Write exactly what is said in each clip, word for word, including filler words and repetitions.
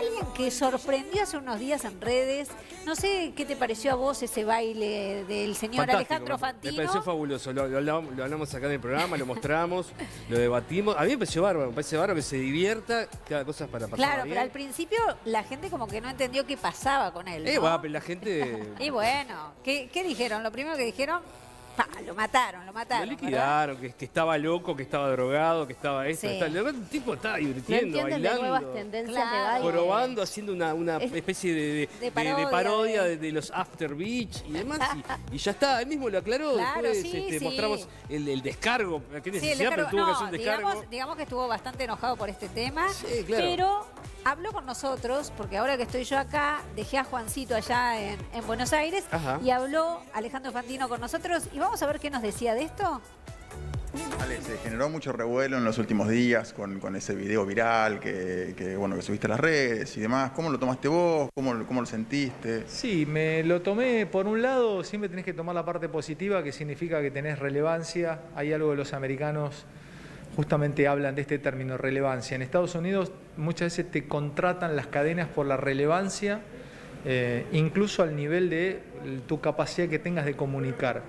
alguien que sorprendió hace unos días en redes. No sé qué te pareció a vos ese baile del señor Fantástico, Alejandro me, Fantino. me pareció fabuloso, lo, lo, hablamos, lo hablamos acá en el programa, lo mostramos, lo debatimos. A mí me pareció bárbaro, me parece bárbaro que se divierta, que haga cosas para pasar Claro, bien. pero al principio la gente como que no entendió qué pasaba con él, ¿no? Eh, bueno, pero la gente... Y bueno, ¿qué, qué dijeron? Lo primero que dijeron, pa, lo mataron, lo mataron. Lo liquidaron, que, que estaba loco, que estaba drogado, que estaba esto. Sí. Está, el tipo estaba No divirtiendo, entienden de bailando. nuevas tendencias Claro. de baile. Jorobando, haciendo una, una Es- especie de, de, De de- de parodia, parodia de- de, de los After Beach y demás. Y, y ya está, él mismo lo aclaró. Claro, Después sí, este, sí. mostramos el, el descargo. Qué Sí, el necesidad, pero descargo- tuvo que hacer no, un descargo. digamos, digamos que estuvo bastante enojado por este tema, Sí, claro. pero habló con nosotros, porque ahora que estoy yo acá, dejé a Juancito allá en, en Buenos Aires, Ajá. y habló Alejandro Fantino con nosotros, y vamos a ver qué nos decía de esto. Ale, se generó mucho revuelo en los últimos días con, con ese video viral que, que, bueno, que subiste a las redes y demás. ¿Cómo lo tomaste vos? ¿Cómo, cómo lo sentiste? Sí, me lo tomé por un lado, siempre tenés que tomar la parte positiva, que significa que tenés relevancia. Hay algo de los americanos, justamente hablan de este término, relevancia. En Estados Unidos muchas veces te contratan las cadenas por la relevancia, eh, incluso al nivel de tu capacidad que tengas de comunicar.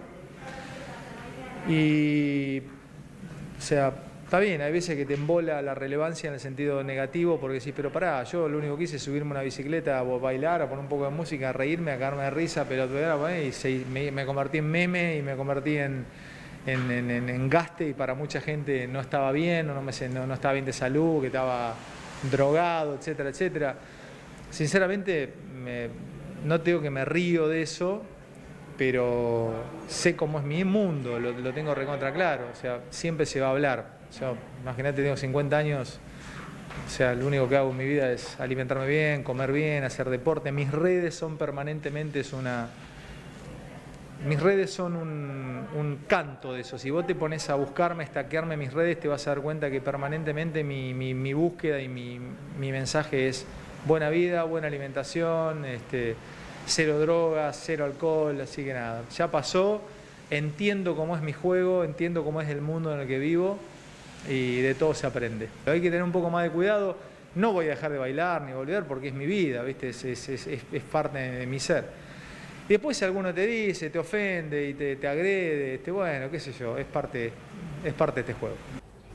Y, o sea, está bien, hay veces que te embola la relevancia en el sentido negativo porque decís, pero pará, yo lo único que hice es subirme a una bicicleta, a bailar, a poner un poco de música, a reírme, a cagarme de risa, pero y se, me, me convertí en meme y me convertí en, en, en, en, en gaste, y para mucha gente no estaba bien, o no, me, no, no estaba bien de salud, que estaba drogado, etcétera, etcétera. Sinceramente, me, no te digo que me río de eso, pero sé cómo es mi mundo, lo, lo tengo recontra claro, o sea, siempre se va a hablar. O sea, imagínate, tengo cincuenta años, o sea, lo único que hago en mi vida es alimentarme bien, comer bien, hacer deporte. Mis redes son permanentemente es una... Mis redes son un, un canto de eso. Si vos te pones a buscarme, estaquearme mis redes, te vas a dar cuenta que permanentemente mi, mi, mi búsqueda y mi, mi mensaje es buena vida, buena alimentación, este... cero drogas, cero alcohol, así que nada, ya pasó, entiendo cómo es mi juego, entiendo cómo es el mundo en el que vivo y de todo se aprende. Pero hay que tener un poco más de cuidado, no voy a dejar de bailar ni volver porque es mi vida, ¿viste? Es, es, es, es parte de mi ser. Y después si alguno te dice, te ofende y te, te agrede, este, bueno, qué sé yo, es parte, es parte de este juego.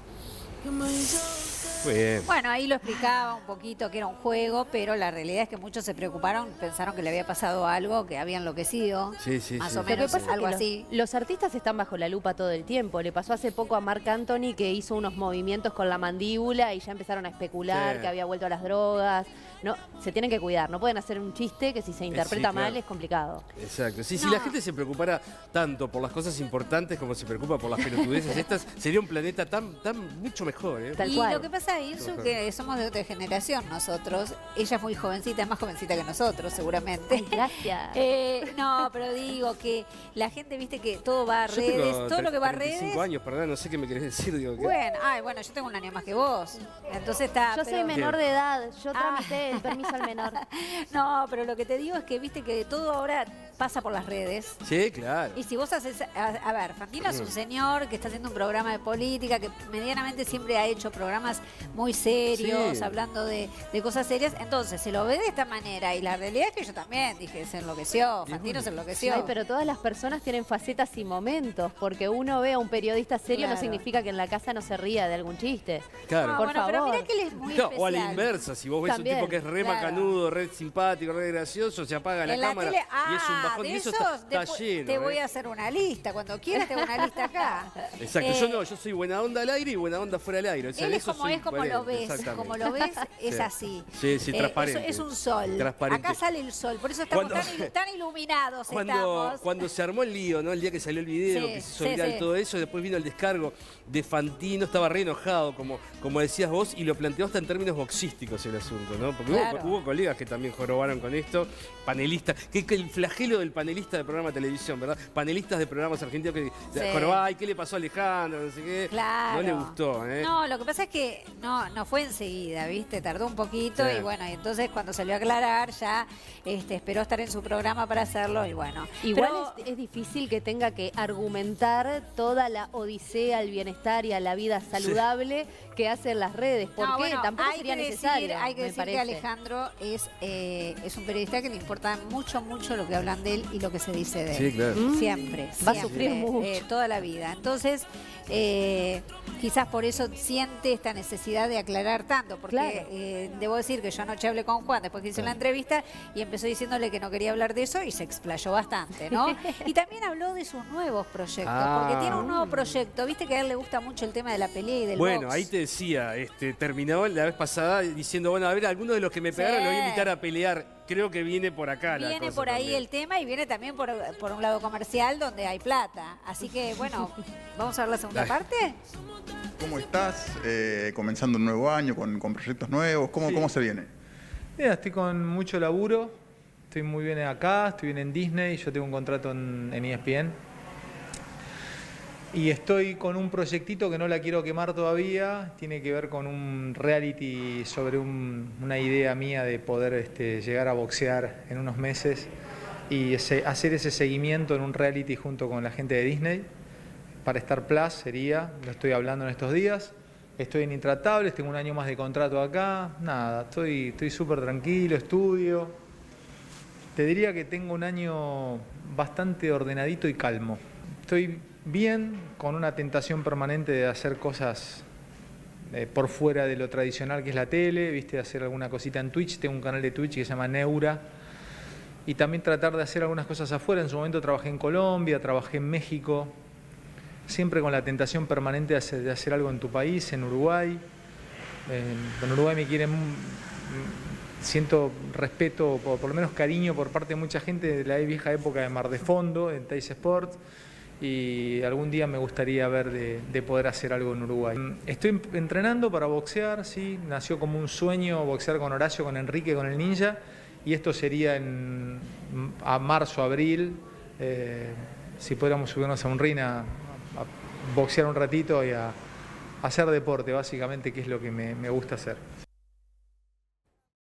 Muy bien. Bueno, ahí lo explicaba un poquito que era un juego, pero la realidad es que muchos se preocuparon, pensaron que le había pasado algo, que había enloquecido. Sí, sí, más sí. o Lo que menos, pasa es algo que así. los, los artistas están bajo la lupa todo el tiempo. Le pasó hace poco a Marc Anthony que hizo unos movimientos con la mandíbula y ya empezaron a especular Sí. que había vuelto a las drogas. No, se tienen que cuidar, no pueden hacer un chiste que si se interpreta sí, claro. mal es complicado. Exacto. Sí, si No. la gente se preocupara tanto por las cosas importantes como se preocupa por las pelotudeces estas, sería un planeta tan, tan mucho mejor, ¿eh? Tal y cual. lo que pasa, Ilsu, que somos de otra generación nosotros. Ella es muy jovencita, es más jovencita que nosotros, seguramente. Ay, gracias. Eh, no, pero digo que la gente, viste que todo va a Yo redes, tengo todo lo que va a treinta y redes. cinco años, perdón, no sé qué me querés decir. Digo, que... Bueno, ay, bueno, yo tengo un año más que vos. Entonces está. Yo pero- soy menor de edad, yo Ah. tramité el permiso al menor. No, pero lo que te digo es que viste que todo ahora pasa por las redes. Sí, claro. Y si vos haces, a, a ver, Fantino es un señor que está haciendo un programa de política, que medianamente siempre ha hecho programas muy serios, Sí. hablando de, de cosas serias, entonces se lo ve de esta manera, y la realidad es que yo también dije, se enloqueció, Fantino se enloqueció. Ay, pero todas las personas tienen facetas y momentos, porque uno ve a un periodista serio Claro. no significa que en la casa no se ría de algún chiste. Claro. No, por bueno, pero favor. mirá que él es muy No, especial. o a la inversa, si vos ves También, un tipo que es re claro. macanudo, re simpático, re gracioso, se apaga la En la cámara tele, ah, y es un bajón. de Y eso esos, está, está después lleno. te voy ¿eh? a hacer una lista, cuando quieras te hago una lista acá. Exacto, Eh, yo no, yo soy buena onda al aire y buena onda fuera del aire. O sea, Él en es eso como soy es, como lo coherente, ves, exactamente. como lo ves, es Sí. así. Sí, sí, Eh, transparente. Es, es un sol. Transparente. Acá sale el sol, por eso estamos Cuando- tan, ilu- tan iluminados Cuando, estamos. cuando se armó el lío, ¿no? El día que salió el video, Sí, que se hizo sí, viral sí. todo eso, después vino el descargo de Fantino, estaba re enojado, como, como decías vos, y lo planteó hasta en términos boxísticos el asunto, ¿no? Porque Claro. hubo, hubo colegas que también jorobaron con esto, panelistas, que, que el flagelo del panelista de programa de televisión, ¿verdad? Panelistas de programas argentinos que Sí. jorobaban, ay, ¿qué le pasó a Alejandro? No sé qué. Claro. No le gustó, ¿eh? No, lo que pasa es que no, no fue enseguida, ¿viste? Tardó un poquito Sí. y bueno, y entonces cuando salió a aclarar ya este, esperó estar en su programa para hacerlo y bueno. Igual Pero- es, es difícil que tenga que argumentar toda la odisea al bienestar y a la vida saludable que hace en las redes. ¿Por No, qué? bueno, Tampoco hay sería que necesario, decir, hay que me decir parece. que Alejandro es, eh, es un periodista que le importa mucho, mucho lo que hablan de él y lo que se dice de él. Sí, claro. Mm. Siempre, Va a siempre, sufrir mucho. eh, toda la vida. Entonces, eh, quizás por eso siente esta necesidad de aclarar tanto, porque Claro. eh, debo decir que yo anoche hablé con Juan después que hice la entrevista y empezó diciéndole que no quería hablar de eso y se explayó bastante, ¿no? Y también habló de sus nuevos proyectos, Ah. porque tiene un nuevo proyecto. Viste que a él le gusta mucho el tema de la pelea y del Bueno, box. ahí te decía, este, terminó la vez pasada diciendo, bueno, a ver, algunos de los que me Sí. pegaron los voy a invitar a pelear. Creo que viene por acá la Viene cosa por ahí también. el tema y viene también por, por un lado comercial donde hay plata. Así que, bueno, ¿vamos a ver la segunda Dale. parte? ¿Cómo estás? Eh, comenzando un nuevo año con, con proyectos nuevos. ¿Cómo, Sí. ¿Cómo se viene? Mira, estoy con mucho laburo, estoy muy bien acá, estoy bien en Disney, yo tengo un contrato en, en E S P N. Y estoy con un proyectito que no la quiero quemar todavía, tiene que ver con un reality sobre un- una idea mía de poder este, llegar a boxear en unos meses y ese- hacer ese seguimiento en un reality junto con la gente de Disney. Para Star Plus sería, lo estoy hablando en estos días. Estoy en Intratables, tengo un año más de contrato acá. Nada, estoy estoy súper tranquilo, estudio. Te diría que tengo un año bastante ordenadito y calmo. Estoy bien, con una tentación permanente de hacer cosas eh, por fuera de lo tradicional que es la tele, viste, hacer alguna cosita en Twitch. Tengo un canal de Twitch que se llama Neura. Y también tratar de hacer algunas cosas afuera. En su momento trabajé en Colombia, trabajé en México. Siempre con la tentación permanente de hacer, de hacer algo en tu país, en Uruguay. En, en Uruguay me quieren, mm, siento respeto, por, por lo menos cariño por parte de mucha gente de la vieja época de Mar de Fondo, en Teis Sport. Y algún día me gustaría ver de, de poder hacer algo en Uruguay. Estoy entrenando para boxear, sí. Nació como un sueño boxear con Horacio, con Enrique, con el Ninja. Y esto sería en a marzo, abril. Eh, si pudiéramos subirnos a un ring a, a boxear un ratito y a, a hacer deporte, básicamente, que es lo que me, me gusta hacer.